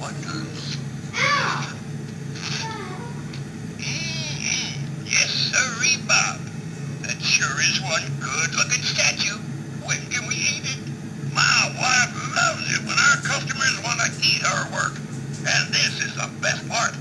wonders. Yes, sirree, Bob. That sure is one good-looking statue. When can we eat it? My wife loves it when our customers want to eat her work. And this is the best part.